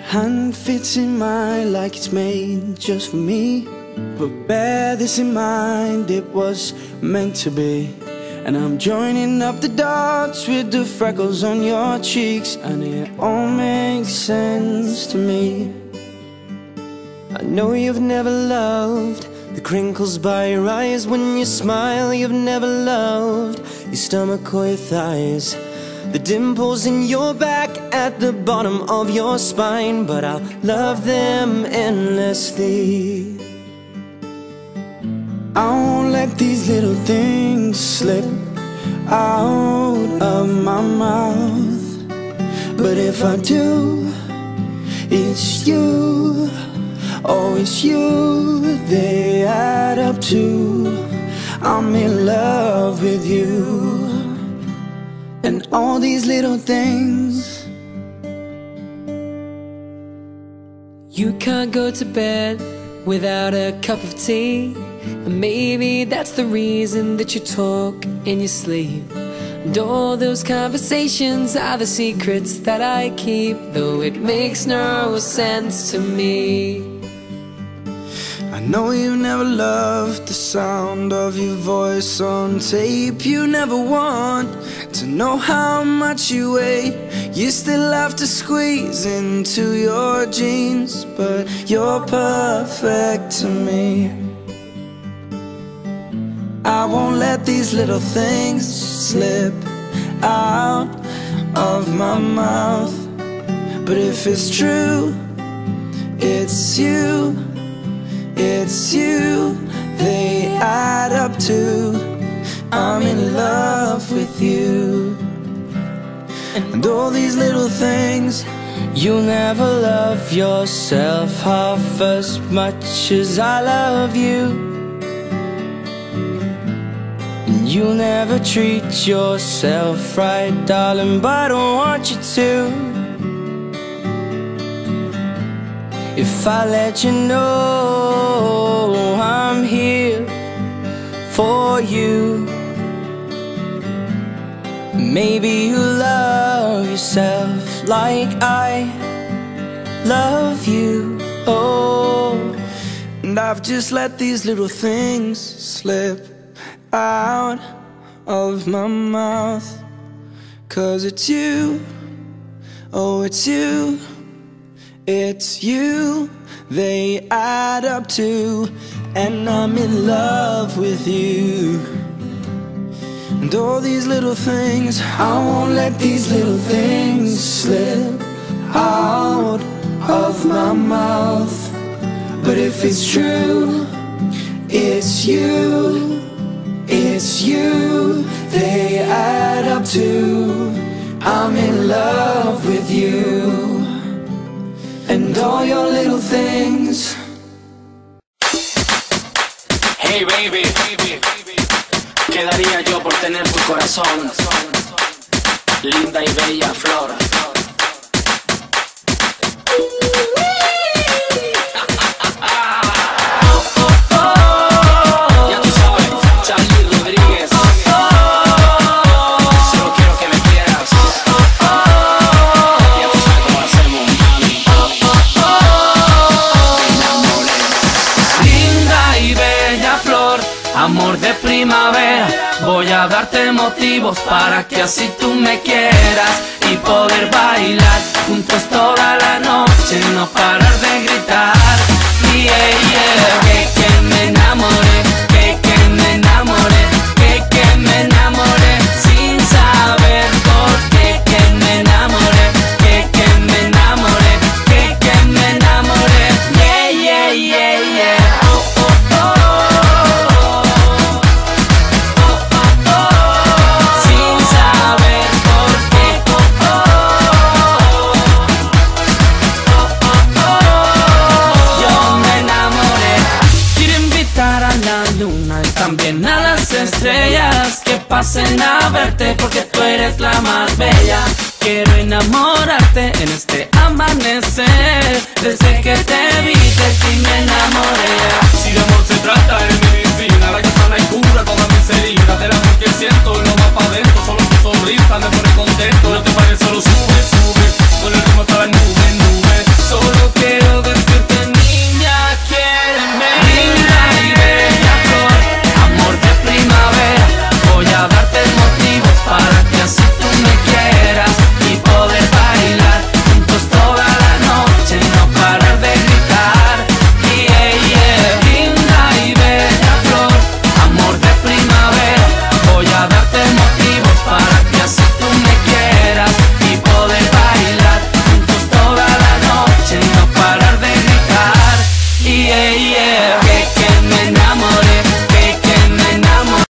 hand fits in mine like it's made just for me. But bear this in mind, it was meant to be. And I'm joining up the dots with the freckles on your cheeks, and it all makes sense to me. I know you've never loved the crinkles by your eyes when you smile. You've never loved your stomach or your thighs, the dimples in your back at the bottom of your spine. But I'll love them endlessly. I won't let these little things slip out of my mouth. But if I do, it's you, oh it's you, they add up to I'm in love with you. And all these little things. You can't go to bed without a cup of tea, and maybe that's the reason that you talk in your sleep. And all those conversations are the secrets that I keep, though it makes no sense to me. I know you never loved the sound of your voice on tape. You never want to know how much you weigh. You still have to squeeze into your jeans, but you're perfect to me. I won't let these little things slip out of my mouth. But if it's true, it's you, it's you, they add up to I'm in love with you. And all these little things. You'll never love yourself half as much as I love you. You'll never treat yourself right, darling, but I don't want you to. If I let you know I'm here for you, maybe you'll love yourself like I love you. Oh, and I've just let these little things slip out of my mouth. 'Cause it's you, oh it's you, it's you, they add up to, and I'm in love with you. And all these little things, I won't let these little things slip out of my mouth. But if it's true, it's you, it's you, they add up to I'm in love with you. And all your little things. Hey baby, ¿qué daría yo por tener tu corazón? Linda y bella flor. Amor de primavera, voy a darte motivos para que así tú me quieras y poder bailar juntos toda la noche, no parar de gritar. Yeah, yeah, que me enamoré, que me enamoré, que me enamoré sin saber por qué, que me enamoré, que me enamoré, que me enamoré. Yeah, yeah, yeah, yeah. También a las estrellas que pasen a verte, porque tú eres la más bella. Quiero enamorarte en este amanecer. Desde que te vi de ti me enamoré. Si de amor se trata,